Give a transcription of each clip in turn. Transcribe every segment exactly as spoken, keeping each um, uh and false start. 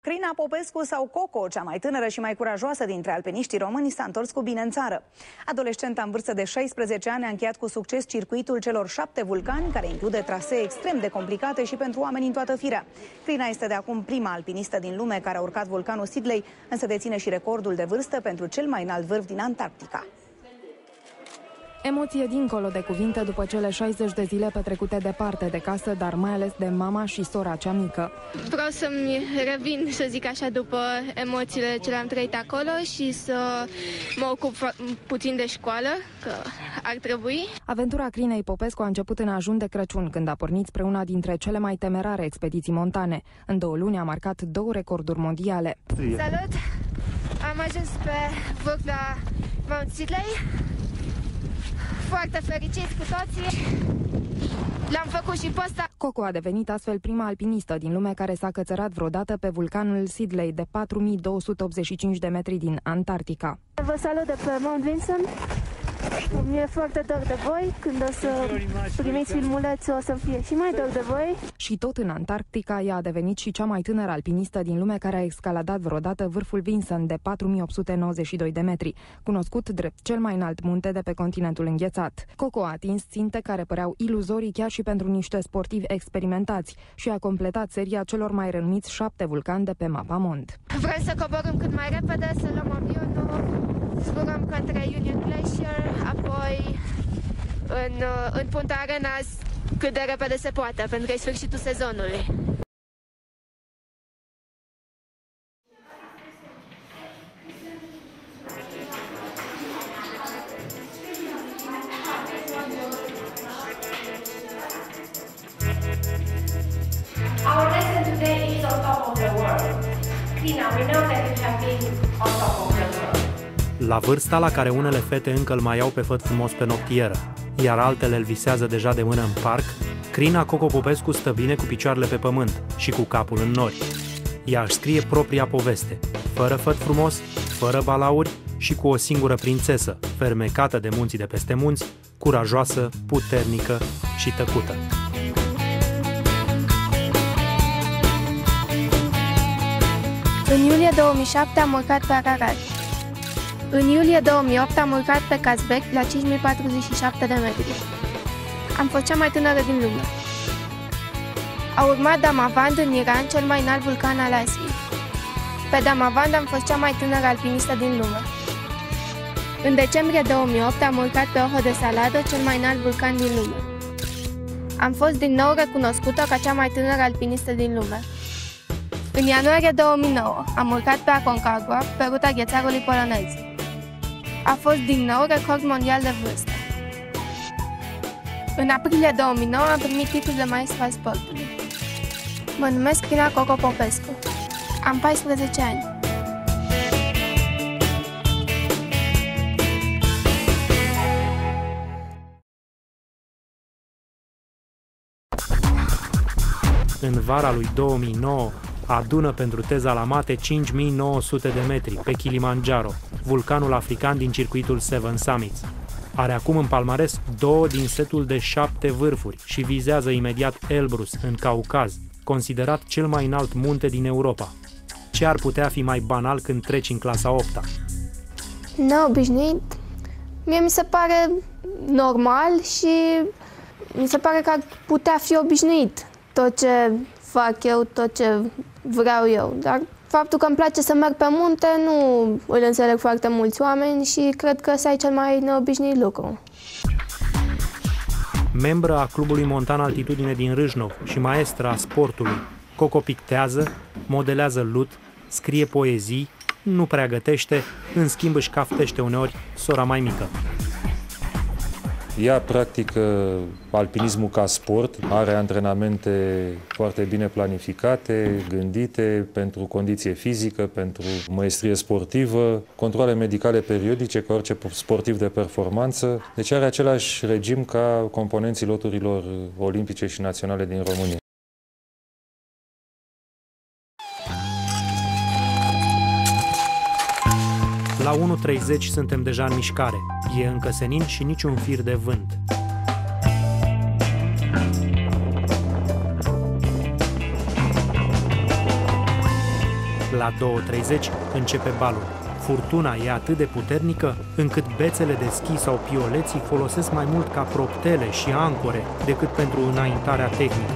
Crina Popescu sau Coco, cea mai tânără și mai curajoasă dintre alpiniștii români, s-a întors cu bine în țară. Adolescenta în vârstă de șaisprezece ani a încheiat cu succes circuitul celor șapte vulcani, care include trasee extrem de complicate și pentru oameni în toată firea. Crina este de acum prima alpinistă din lume care a urcat vulcanul Sidley, însă deține și recordul de vârstă pentru cel mai înalt vârf din Antarctica. Emoție dincolo de cuvinte după cele șaizeci de zile petrecute departe de casă, dar mai ales de mama și sora cea mică. Vreau să-mi revin, să zic așa, după emoțiile ce le-am trăit acolo și să mă ocup puțin de școală, că ar trebui. Aventura Crinei Popescu a început în ajun de Crăciun, când a pornit spre una dintre cele mai temerare expediții montane. În două luni a marcat două recorduri mondiale. Salut! Am ajuns pe vârf la Mount Sidley. Foarte fericiți cu toții. L-am făcut și pe ăsta. Coco a devenit astfel prima alpinistă din lume care s-a cățărat vreodată pe vulcanul Sidley de patru mii două sute optzeci și cinci de metri din Antarctica. Vă salut de pe Mount Vinson. Mi-e foarte dor de voi. Când o să primiți filmulețul, o să fie și mai dor de voi. Și tot în Antarctica, ea a devenit și cea mai tânără alpinistă din lume care a escaladat vreodată vârful Vinson de patru mii opt sute nouăzeci și doi de metri, cunoscut drept cel mai înalt munte de pe continentul înghețat. Coco a atins ținte care păreau iluzorii chiar și pentru niște sportivi experimentați și a completat seria celor mai renumiți șapte vulcani de pe mapamond. Vrem să coborâm cât mai repede, să luăm avionul, zburăm către Union Glacier, apoi în, în Punta Arenas cât de repede se poate, pentru că e sfârșitul sezonului. Our lesson today is on top of the world. Crina, we know that you have been on top of the world. La vârsta la care unele fete încă îl mai iau pe făt frumos pe noptieră, iar altele îl visează deja de mână în parc, Crina Coco Popescu stă bine cu picioarele pe pământ și cu capul în nori. Ea își scrie propria poveste, fără făt frumos, fără balauri și cu o singură prințesă, fermecată de munții de peste munți, curajoasă, puternică și tăcută. În iulie două mii șapte am urcat pe Ararat. În iulie două mii opt am urcat pe Kazbek la cinci mii patruzeci și șapte de metri. Am fost cea mai tânără din lume. A urmat Damavand în Iran, cel mai înalt vulcan al Asiei. Pe Damavand am fost cea mai tânără alpinistă din lume. În decembrie două mii opt am urcat pe Ojo de Salado, cel mai înalt vulcan din lume. Am fost din nou recunoscută ca cea mai tânără alpinistă din lume. În ianuarie două mii nouă am urcat pe Aconcagua, pe ruta ghețarului polonez. A fost din nou record mondial de vârstă. În aprilie două mii nouă am primit titlul de maestru al sportului. Mă numesc Crina Coco Popescu. Am paisprezece ani. În vara lui două mii nouă, adună pentru teza la mate cinci mii nouă sute de metri pe Kilimanjaro, vulcanul african din circuitul Seven Summits. Are acum în palmares două din setul de șapte vârfuri și vizează imediat Elbrus, în Caucaz, considerat cel mai înalt munte din Europa. Ce ar putea fi mai banal când treci în clasa opta? Neobișnuit, mie mi se pare normal și mi se pare că ar putea fi obișnuit tot ce fac eu, tot ce vreau eu, dar faptul că îmi place să merg pe munte nu îl înțeleg foarte mulți oameni și cred că ăsta e cel mai neobișnuit lucru. Membră a Clubului Montan Altitudine din Râșnov și maestră a sportului, Coco pictează, modelează lut, scrie poezii, nu prea gătește, în schimb își caftește uneori sora mai mică. Ea practică alpinismul ca sport, are antrenamente foarte bine planificate, gândite pentru condiție fizică, pentru măestrie sportivă, controale medicale periodice ca orice sportiv de performanță. Deci are același regim ca componenții loturilor olimpice și naționale din România. La unu treizeci suntem deja în mișcare. E încă senin și niciun fir de vânt. La două treizeci începe balul. Furtuna e atât de puternică încât bețele de schi sau pioleții folosesc mai mult ca proptele și ancore decât pentru înaintarea tehnică.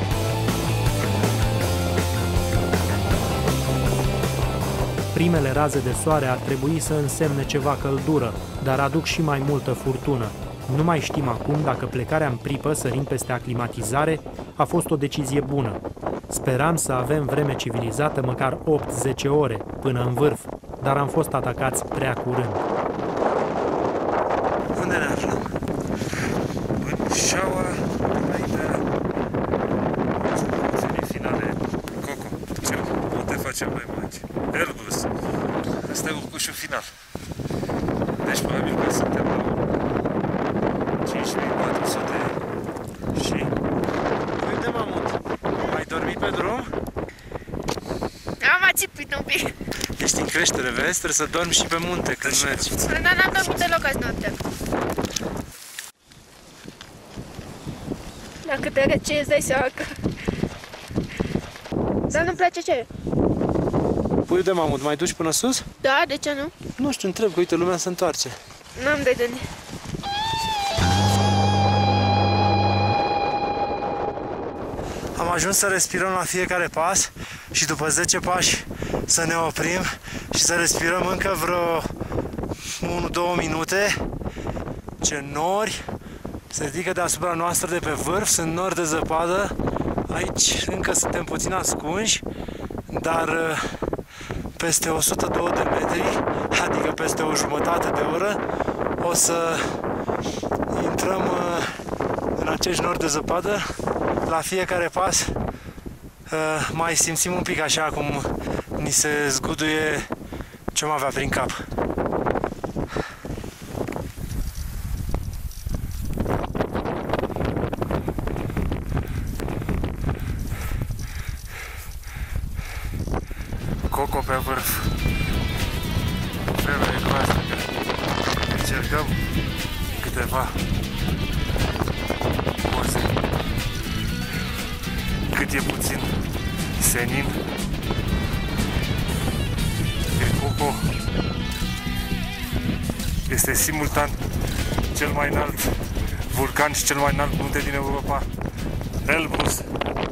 Primele raze de soare ar trebui să însemne ceva căldură, dar aduc și mai multă furtună. Nu mai știm acum dacă plecarea în pripă, sărind peste aclimatizare, a fost o decizie bună. Speram să avem vreme civilizată măcar opt zece ore până în vârf, dar am fost atacați prea curând. Unde ne aflăm? În șaua înaintea semifinale Coco. Ce munte facem mai magi? Elbrus. Ăsta e urcușul final. Deci probabil că suntem la cinci mii patru sute și... Uite, mamut! Ai dormit pe drum? Am ațipit un pic. Ești în creștere, vezi? Trebuie să dormi și pe munte când mergi. Dar n-am dormit deloc azi noaptea. La cât de rece îți dai seama că... Dar nu-mi place ce? Puiul de mamut, mai duci până sus? Da, de ce nu? Nu știu, întreb, că uite, lumea se întoarce. N-am de gândit. Am ajuns să respirăm la fiecare pas și după zece pași să ne oprim și să respirăm încă vreo unu două minute. Ce nori se ridică deasupra noastră de pe vârf, sunt nori de zăpadă. Aici încă suntem puțin ascunși, dar peste o sută doi de metri, adică peste o jumătate de oră, o să intrăm în acești nori de zăpadă. La fiecare pas mai simțim un pic așa cum ni se zguduie ce am avea prin cap. Coco pe vârf. Vremea e groaznică. Încercăm câteva poze. Cât e puțin senin. E Coco. Este simultan cel mai înalt vulcan și cel mai înalt munte din Europa, Elbrus.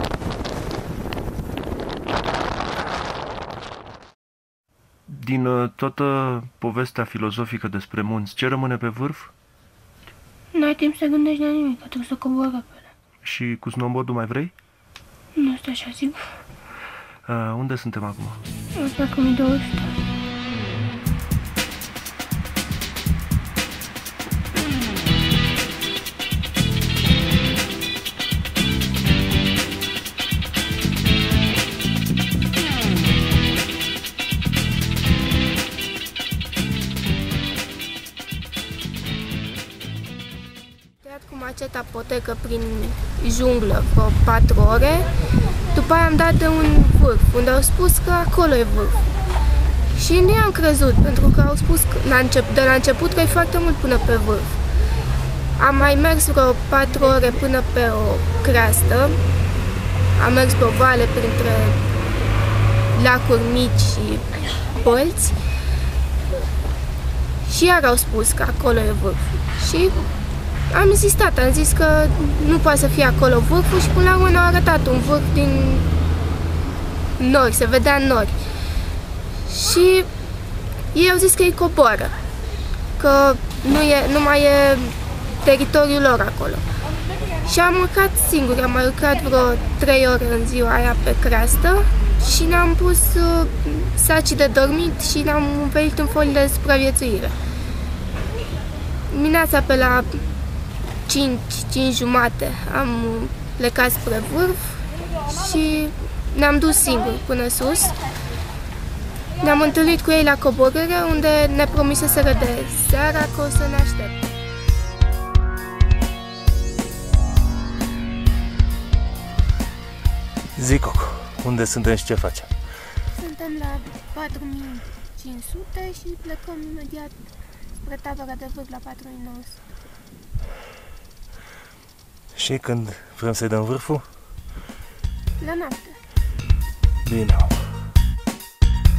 Din uh, toată povestea filozofică despre munți, ce rămâne pe vârf? N-ai timp să gândești la nimic, că trebuie să cobori repede. Și cu snowboard-ul mai vrei? Nu este așa sigur. Uh, unde suntem acum? Asta că mi-i două sute. Cu maceta potecă prin junglă vreo patru ore. După aia am dat de un vârf, unde au spus că acolo e vârf. Și nu i-am crezut, pentru că au spus că, la încep, de la început că e foarte mult până pe vârf. Am mai mers vreo patru ore până pe o creastă. Am mers pe o vale printre lacuri mici și pălți. Și iar au spus că acolo e vârf. Și am insistat, am zis că nu poate să fie acolo vârful și până la urmă ne-au arătat un vârf din nori, se vedea în nori. Și ei au zis că îi coboară, că nu, e, nu mai e teritoriul lor acolo. Și am urcat singur, am mai urcat vreo trei ore în ziua aia pe creastă și ne-am pus uh, saci de dormit și ne-am învelit în folii de supraviețuire. Dimineața pe la cinci, cinci jumate am plecat spre vârf și ne-am dus singuri până sus. Ne-am întâlnit cu ei la coborâre, unde ne promiseseră de seara că o să ne aștepte. Zi, Coco, unde suntem și ce facem? Suntem la patru mii cinci sute și plecăm imediat spre tabăra de vârf la patru mii nouă sute. Și când vrem să-i dăm vârful? La noapte. Bine.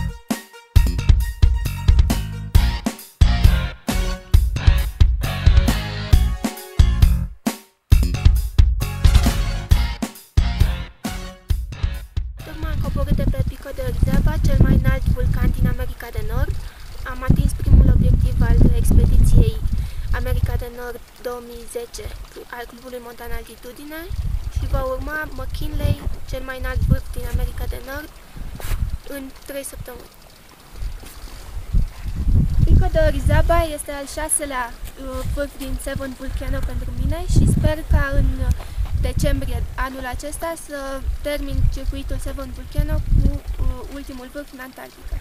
America de Nord două mii zece al Clubului Montan Altitudine și va urma McKinley, cel mai înalt vârf din America de Nord, în trei săptămâni. Pico de Orizaba este al șaselea vârf din Seven Volcano pentru mine și sper ca în decembrie anul acesta să termin circuitul Seven Volcano cu ultimul vârf în Antarctica.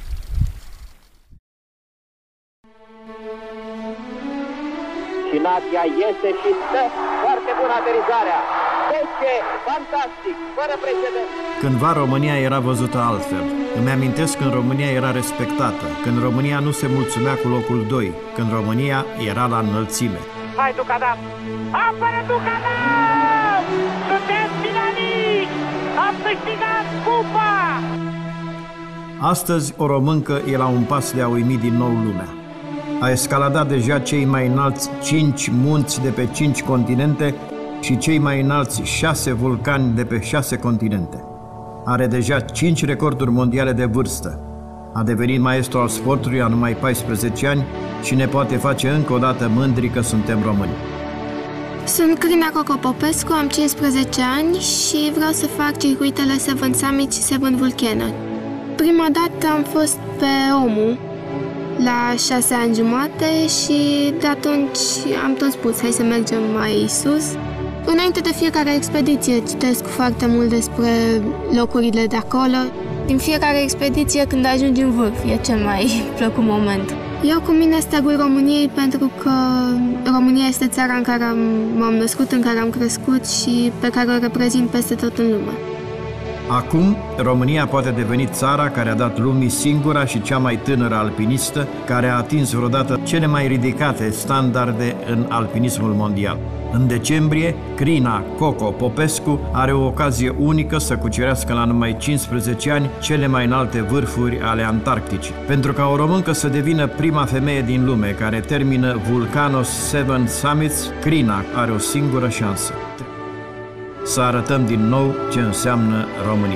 Și Nadia iese și stă foarte bună aterizarea. Deci, fantastic, fără precedent. Cândva România era văzută altfel. Îmi amintesc când România era respectată, când România nu se mulțumea cu locul doi, când România era la înălțime. Hai, Ducadam! Apără, Ducadam! Sunteți finaliști! Am câștigat cupa! Astăzi, o româncă e la un pas de a uimi din nou lumea. A escaladat deja cei mai înalți cinci munți de pe cinci continente și cei mai înalți șase vulcani de pe șase continente. Are deja cinci recorduri mondiale de vârstă. A devenit maestru al sportului la numai paisprezece ani și ne poate face încă o dată mândri că suntem români. Sunt Crina Coco Popescu, am cincisprezece ani și vreau să fac circuitele Seven Summit și Seven Volcano. Prima dată am fost pe Omu, la șase ani jumate și de atunci am tot spus, hai să mergem mai sus. Înainte de fiecare expediție citesc foarte mult despre locurile de acolo. Din fiecare expediție, când ajungi în vârf, e cel mai plăcut moment. Eu cu mine steagul României pentru că România este țara în care m-am născut, în care am crescut și pe care o reprezint peste tot în lume. Acum, România poate deveni țara care a dat lumii singura și cea mai tânără alpinistă care a atins vreodată cele mai ridicate standarde în alpinismul mondial. În decembrie, Crina Coco Popescu are o ocazie unică să cucerească la numai cincisprezece ani cele mai înalte vârfuri ale Antarcticii. Pentru ca o româncă să devină prima femeie din lume care termină Vulcanos Seven Summits, Crina are o singură șansă: să arătăm din nou ce înseamnă România.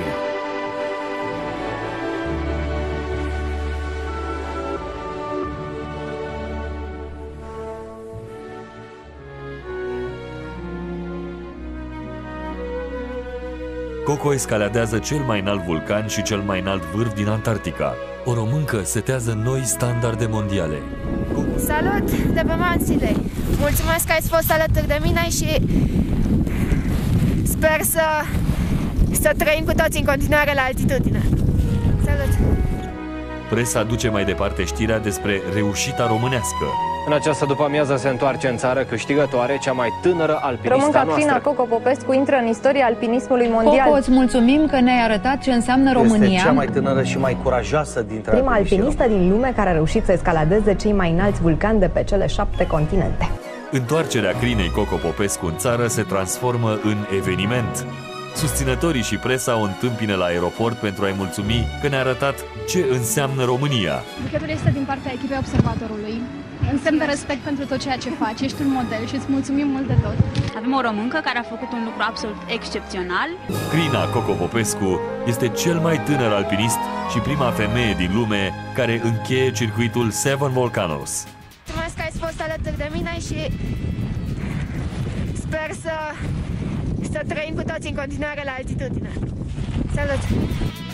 Coco escaladează cel mai înalt vulcan și cel mai înalt vârf din Antarctica. O româncă setează noi standarde mondiale. Salut de pe Mount Sidley! Mulțumesc că ați fost alături de mine și sper să, să trăim cu toți în continuare la altitudine. Salut! Presa duce mai departe știrea despre reușita românească. În această după-amiază se întoarce în țară câștigătoare cea mai tânără alpinistă Românca noastră. Crina Coco Popescu intră în istoria alpinismului mondial. Coco, îți mulțumim că ne-ai arătat ce înseamnă România. Este cea mai tânără și mai curajoasă dintre prima alpinistă din lume care a reușit să escaladeze cei mai înalți vulcani de pe cele șapte continente. Întoarcerea Crinei Coco Popescu în țară se transformă în eveniment. Susținătorii și presa o întâmpină la aeroport pentru a-i mulțumi că ne-a arătat ce înseamnă România. Buchetul este din partea echipei observatorului. În semn de respect pentru tot ceea ce faci, ești un model și îți mulțumim mult de tot. Avem o româncă care a făcut un lucru absolut excepțional. Crina Coco Popescu este cel mai tânăr alpinist și prima femeie din lume care încheie circuitul Seven Volcanoes. Mulțumesc că ați fost alături de mine și sper să, să trăim cu toți în continuare la altitudine. Salut!